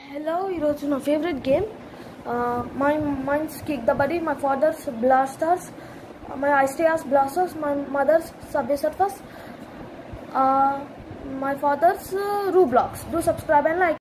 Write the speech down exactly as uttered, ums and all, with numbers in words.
Hello, ఈరోజు నా favourite game my mines Kick the Buddy, my father's blasters, my ఐస్టియాస్ blasters, my mother's Subway Surfers, my father's Roblox. Do subscribe and like.